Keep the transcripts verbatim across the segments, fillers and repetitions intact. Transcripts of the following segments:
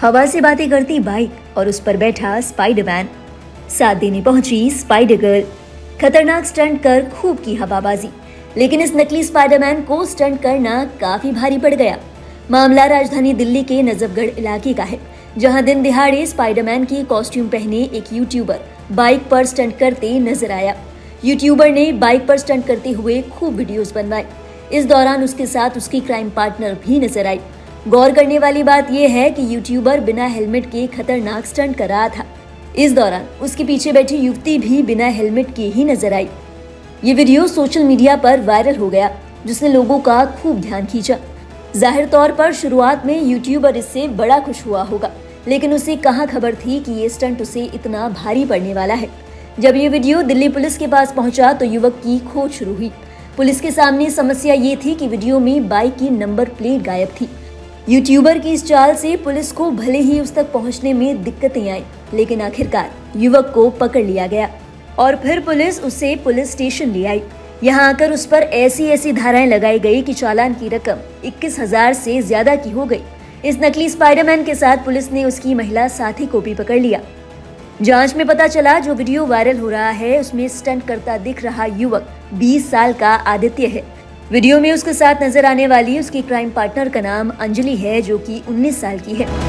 हवा से बातें करती बाइक और उस पर बैठा स्पाइडरमैन, साथ देने पहुंची स्पाइडर गर्ल। खतरनाक स्टंट कर खूब की हवाबाजी, लेकिन इस नकली स्पाइडरमैन को स्टंट करना काफी भारी पड़ गया। मामला राजधानी दिल्ली के नजफगढ़ इलाके का है, जहां दिन दिहाड़े स्पाइडरमैन की कॉस्ट्यूम पहने एक यूट्यूबर बाइक पर स्टंट करते नजर आया। यूट्यूबर ने बाइक पर स्टंट करते हुए खूब वीडियोस बनवाए। इस दौरान उसके साथ उसकी क्राइम पार्टनर भी नजर आई। गौर करने वाली बात यह है कि यूट्यूबर बिना हेलमेट के खतरनाक स्टंट कर रहा था। इस दौरान उसके पीछे बैठी युवती भी बिना हेलमेट के ही नजर आई। ये वीडियो सोशल मीडिया पर वायरल हो गया, जिसने लोगों का खूब ध्यान खींचा। जाहिर तौर पर शुरुआत में यूट्यूबर इससे बड़ा खुश हुआ होगा, लेकिन उसे कहां खबर थी कि ये स्टंट उसे इतना भारी पड़ने वाला है। जब ये वीडियो दिल्ली पुलिस के पास पहुंचा तो युवक की खोज शुरू हुई। पुलिस के सामने समस्या ये थी कि वीडियो में बाइक की नंबर प्लेट गायब थी। यूट्यूबर की इस चाल से पुलिस को भले ही उस तक पहुंचने में दिक्कतें आई, लेकिन आखिरकार युवक को पकड़ लिया गया और फिर पुलिस उसे पुलिस स्टेशन ले आई। यहाँ आकर उस पर ऐसी ऐसी धाराएं लगाई गई कि चालान की रकम इक्कीस हजार से ज्यादा की हो गई। इस नकली स्पाइडरमैन के साथ पुलिस ने उसकी महिला साथी को भी पकड़ लिया। जांच में पता चला जो वीडियो वायरल हो रहा है उसमें स्टंट करता दिख रहा युवक बीस साल का आदित्य है। वीडियो में उसके साथ नजर आने वाली उसकी क्राइम पार्टनर का नाम अंजलि है, जो कि उन्नीस साल की है।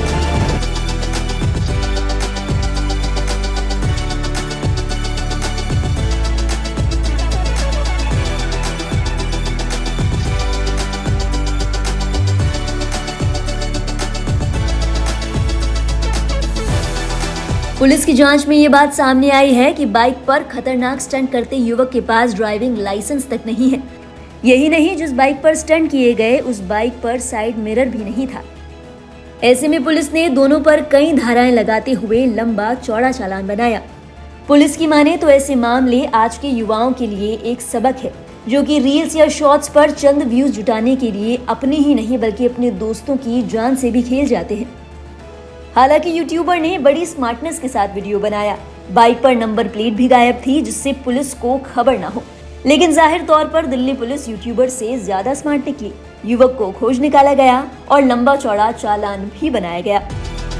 पुलिस की जांच में ये बात सामने आई है कि बाइक पर खतरनाक स्टंट करते युवक के पास ड्राइविंग लाइसेंस तक नहीं है। यही नहीं, जिस बाइक पर स्टंट किए गए उस बाइक पर साइड मिरर भी नहीं था। ऐसे में पुलिस ने दोनों पर कई धाराएं लगाते हुए लंबा चौड़ा चालान बनाया। पुलिस की माने तो ऐसे मामले आज के युवाओं के लिए एक सबक है, जो कि रील्स या शॉर्ट्स पर चंद व्यूज जुटाने के लिए अपने ही नहीं बल्कि अपने दोस्तों की जान से भी खेल जाते हैं। हालांकि यूट्यूबर ने बड़ी स्मार्टनेस के साथ वीडियो बनाया। बाइक पर नंबर प्लेट भी गायब थी, जिससे पुलिस को खबर ना हो, लेकिन जाहिर तौर पर दिल्ली पुलिस यूट्यूबर से ज्यादा स्मार्ट निकली। युवक को खोज निकाला गया और लंबा चौड़ा चालान भी बनाया गया।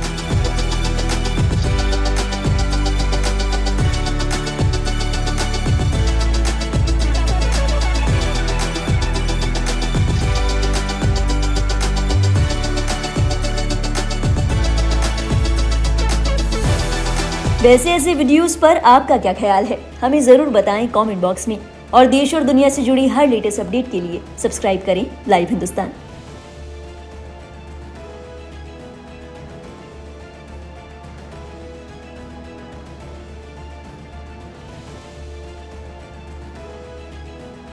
वैसे ऐसे वीडियोस पर आपका क्या ख्याल है, हमें जरूर बताएं कमेंट बॉक्स में। और देश और दुनिया से जुड़ी हर लेटेस्ट अपडेट के लिए सब्सक्राइब करें लाइव हिंदुस्तान।